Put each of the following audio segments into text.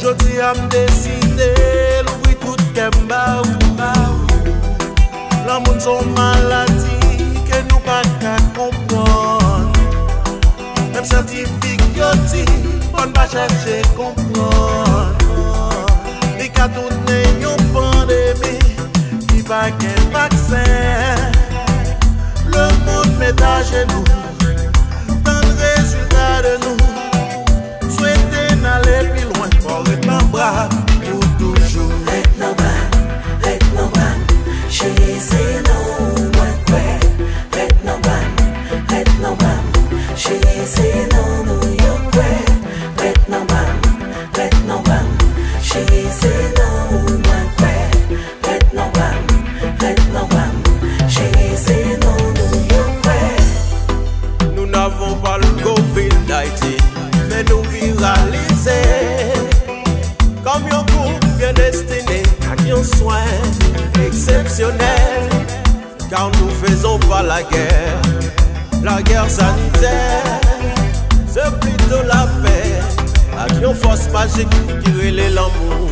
Jodi a décidé l'ouvrir tout kemba ou la monde son maladie que nous pas qu'à comprendre. Même scientifique yo dit on va chercher comprendre. Et qu'à tourner une pandémie qui va qu'un vaccin. Le monde met à genoux dans le résultat de nous. Souhaiter n'aller plus loin pour être en bras pour toujours. Let no man, she say no one way. Let no man, she say no your way. Let no man, she say no one way. Let no man, she say no your way. Nous n'avons pas le Covid-19, mais nous viraliser comme un groupe bien destiné à un soin exceptionnel, car nous faisons pas la guerre sanitaire, c'est plutôt la paix, avec une force magique qui relève l'amour.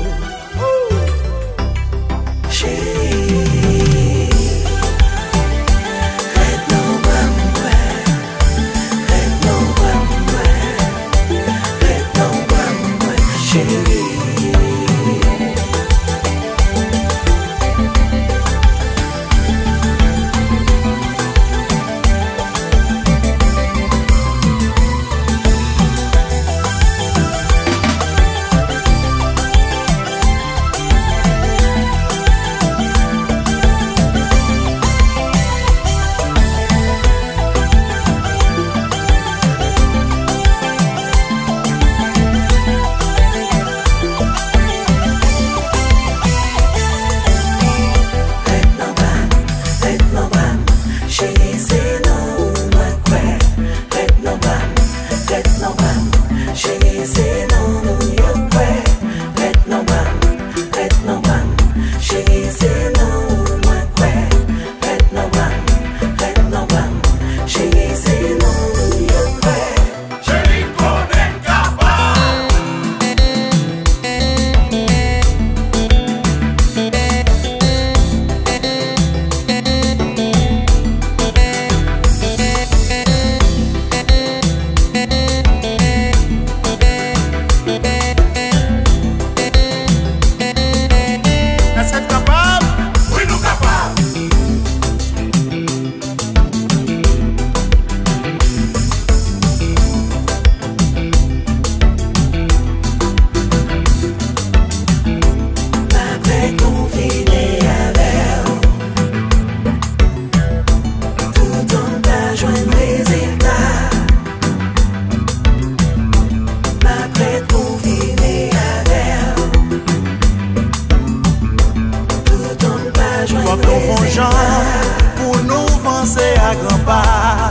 Pour nous avancer à grands pas,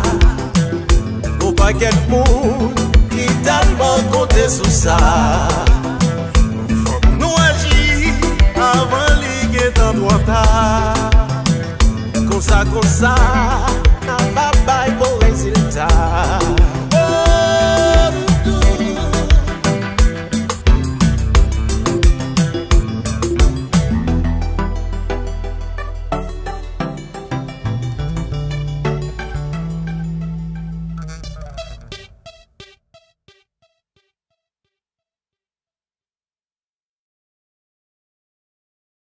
au paquet de monde qui tellement compter sur ça. Nous agir avant ligue dans droit. Comme ça,